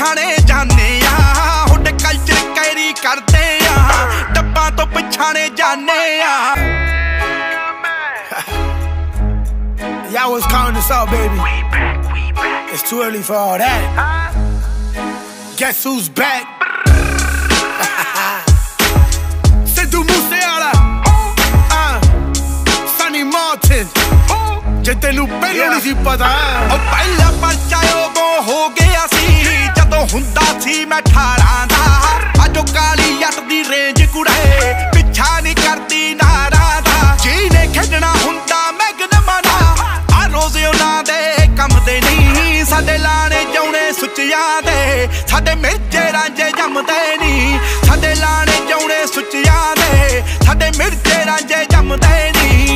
पिछाने जाने आ, hood culture carry करते आ, डब्बा तो पिछाने जाने आ। Y'all was counting us out, baby. It's too early for all that. Guess who's back? Sidhu Sunny Martin. Jande nu ਪਹਿਲੋਂ ਨਹੀਂ ਸੀ ਪਤਾ ਉਹ ਪਹਿਲਾ ਪਰਚਾ ਉਦੋਂ ਹੋ ਗਿਆ ਸੀ ਜਦੋਂ ਹੁੰਦਾ ਸੀ ਮੈਂ 18 ਦਾ। ਅੱਜ ਉਹ ਕਾਲੀ ਜੱਟ ਦੀ ਰੇਂਜ ਕੁੜੇ ਪਿੱਛਾ ਨਹੀਂ ਕਰਦੀ ਨਾਰਾਂ ਦਾ। ਜਿਹਨੇ ਖੇਡਣਾ ਹੁੰਦਾ ਮੈਗਨਮਾਂ ਦਾ ਆ ਰੋਜ਼ ਉਹਨਾਂ ਦੇ ਕੰਮ ਦੇ ਨਹੀਂ। ਸਾਡੇ ਲਾਣੇ ਜਾਉਣੇ ਸੁੱਚਿਆਂ ਦੇ, ਸਾਡੇ ਮਿਰਚੇ ਰਾਂਝੇ ਜੰਮਦੇ ਨਹੀਂ। ਸਾਡੇ ਲਾਣੇ ਜਾਉਣੇ ਸੁੱਚਿਆਂ ਦੇ, ਸਾਡੇ ਮਿਰਚੇ ਰਾਂਝੇ ਜੰਮਦੇ ਨਹੀਂ।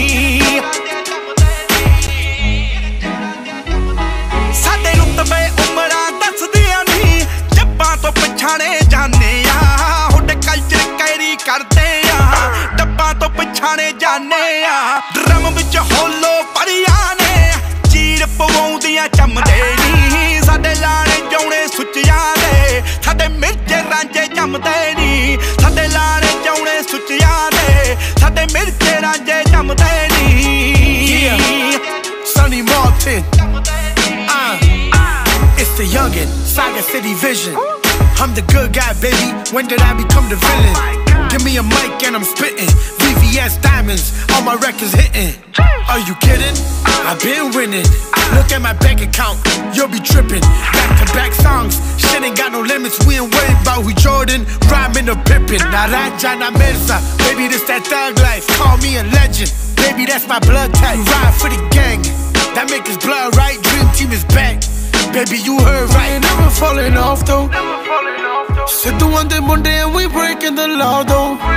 ਸਾਡੇ ਰੁਤਬੇ ਉਮਰਾਂ ਦੱਸਦੀਆਂ ਨਹੀਂ, ਜੱਬਾਂ ਤੋਂ ਪਛਾਣੇ ਜਾਣੇ ਆ, ਹੁਡ ਕਲਚਰ ਕੈਰੀ ਕਰਦੇ ਆ, ਡੱਬਾਂ ਤੋਂ ਪਛਾਣੇ ਜਾਣੇ ਆ। ਡਰਮ ਵਿੱਚ ਹੋਲੋ ਪਰੀਆਂ ਨੇ ਚੀਰ ਪਵਾਉਂਦੀਆਂ ਚੰਮਦੇ ਨਹੀਂ। ਸਾਡੇ ਲਾਣੇ ਜਾਉਣੇ ਸੁੱਚਿਆਂ ਦੇ, ਸਾਡੇ ਮਿਰਚੇ ਰਾਂਝੇ ਜੰਮਦੇ ਨਹੀਂ। ਸਾਡੇ ਲਾਣੇ ਜਾਉਣੇ ਸੁੱਚਿਆਂ ਦੇ, ਸਾਡੇ ਮਿਰਚੇ ਰਾਂਝੇ ਜੰਮਦੇ ਨਹੀਂ। Sunny Martin. It's the youngin', Saga City Vision. I'm the good guy, baby. When did I become the villain? Give me a mic and I'm spittin'. VVS diamonds, all my records hittin'. Are you kidding? I've been winning. Look at my bank account, you'll be trippin'. Back to back songs, shit ain't got no limits. We ain't worried about who Jordan, rhyming or Pippin. Now Rajana Mirza, baby this that thug life. Call me a legend, baby that's my blood type. You ride for the gang, that make us blood right. Dream team is back, baby you heard right. Ain't never falling off though. Sidhu on the Monday and we breaking the law though.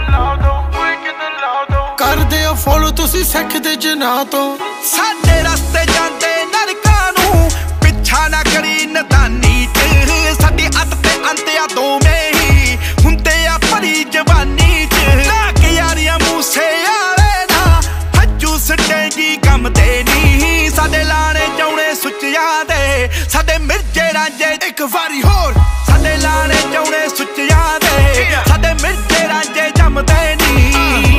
ਕਰਦੇ ਆ follow ਤੁਸੀਂ ਸਿੱਖਦੇ ਜਨਾਹ ਤੋਂ। ਸਾਡੇ ਰਸਤੇ ਜਾਂਦੇ ਨਰਕਾਂ ਨੂੰ ਪਿੱਛਾ ਨਾ ਕਰੀ ਨਦਾਨੀ ਚ। ਸਾਡੀ ਅੱਤ ਤੇ ਅੰਤ ਆ ਦੋਵੇਂ ਹੀ ਹੁੰਦੇ ਆ ਭਰੀ ਜਵਾਨੀ ਚ। ਨਾ ਕਿਆਰੀਆਂ ਮੂਸੇ ਆਲੇ ਨਾ ਹੱਜੂ ਸਟੇਗੀ ਕੰਮ ਤੇ ਨਹੀਂ। ਸਾਡੇ ਲਾਣੇ ਜਾਉਣੇ ਸੁੱਚਿਆਂ ਦੇ, ਸਾਡੇ ਮਿਰਚੇ ਰਾਂਝੇ ਇੱਕ ਵਾਰੀ ਹੋਰ। ਸਾਡੇ ਲਾਣੇ ਜਾਉਣੇ ਸੁੱਚਿਆਂ ਦੇ, ਸਾਡੇ ਮਿਰਚੇ ਰਾਂਝੇ ਜੰਮਦੇ ਨਹੀਂ।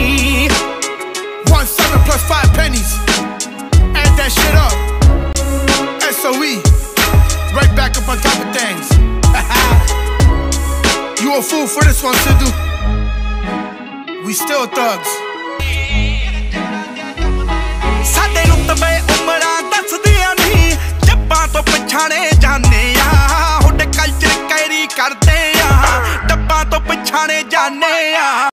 7 plus 5 pennies. Add that shit up. SOE. Right back up on top of things. You a fool for this one, Sidhu. We still thugs. ਸਾਡੇ ਰੁਤਬੇ ਉਮਰਾਂ ਦੱਸਦੀਆਂ ਨਹੀਂ, ਜੱਬਾਂ ਤੋਂ ਪਛਾਣੇ ਜਾਣੇ ਆ, ਹੁਡ ਕਲਚਰ ਕੈਰੀ ਕਰਦੇ ਆ, ਡੱਬਾਂ ਤੋਂ ਪਛਾਣੇ ਜਾਣੇ ਆ।